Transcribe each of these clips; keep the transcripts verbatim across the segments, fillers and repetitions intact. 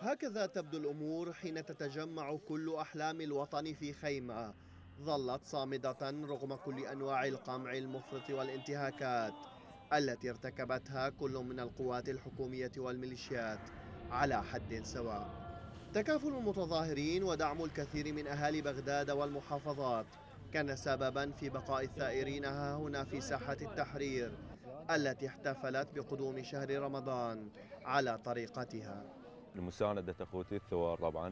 هكذا تبدو الأمور حين تتجمع كل أحلام الوطن في خيمة ظلت صامدة رغم كل أنواع القمع المفرط والانتهاكات التي ارتكبتها كل من القوات الحكومية والميليشيات على حد سواء. تكافل المتظاهرين ودعم الكثير من أهالي بغداد والمحافظات كان سببا في بقاء الثائرين ها هنا في ساحة التحرير التي احتفلت بقدوم شهر رمضان على طريقتها. لمساندة أخوتي الثوار طبعا،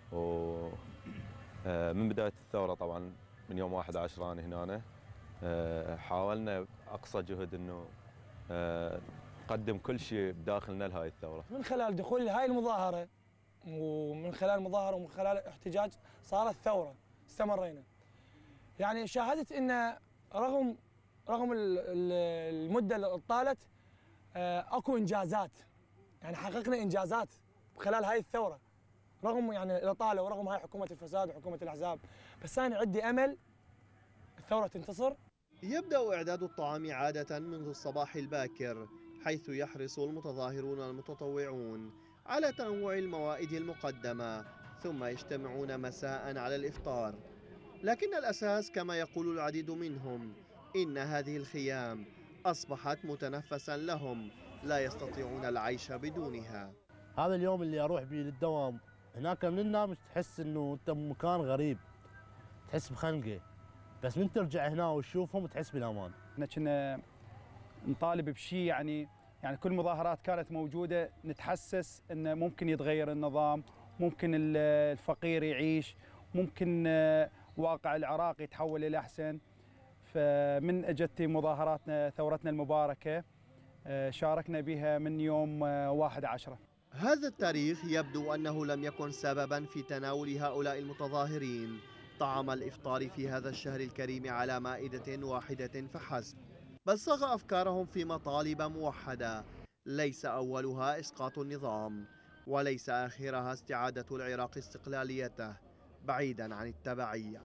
ومن بداية الثورة طبعا من يوم واحد عشرة أنا هنا حاولنا أقصى جهد أنه نقدم كل شيء بداخلنا لهاي الثورة. من خلال دخول هاي المظاهرة ومن خلال المظاهرة ومن خلال الاحتجاج صارت ثورة، استمرينا. يعني شاهدت أن رغم رغم المدة اللي طالت اكو انجازات، يعني حققنا انجازات خلال هاي الثورة رغم يعني الإطالة ورغم هاي حكومة الفساد وحكومة الأحزاب، بس أنا عندي أمل الثورة تنتصر. يبدأ إعداد الطعام عادة منذ الصباح الباكر، حيث يحرص المتظاهرون المتطوعون على تنوع الموائد المقدمة، ثم يجتمعون مساء على الإفطار. لكن الأساس كما يقول العديد منهم إن هذه الخيام أصبحت متنفسا لهم لا يستطيعون العيش بدونها. هذا اليوم اللي أروح به للدوام هناك من الناس تحس إنه أنت بمكان غريب، تحس بخنقة، بس من ترجع هنا وتشوفهم تحس بالأمان. احنا كنا نطالب بشيء، يعني يعني كل مظاهرات كانت موجودة نتحسس إنه ممكن يتغير النظام، ممكن الفقير يعيش، ممكن واقع العراق يتحول إلى أحسن. فمن أجت مظاهراتنا ثورتنا المباركة شاركنا بها من يوم واحد عشرة. هذا التاريخ يبدو أنه لم يكن سببا في تناول هؤلاء المتظاهرين طعام الإفطار في هذا الشهر الكريم على مائدة واحدة فحسب، بل صاغ أفكارهم في مطالب موحدة ليس أولها إسقاط النظام وليس آخرها استعادة العراق استقلاليته بعيدا عن التبعية.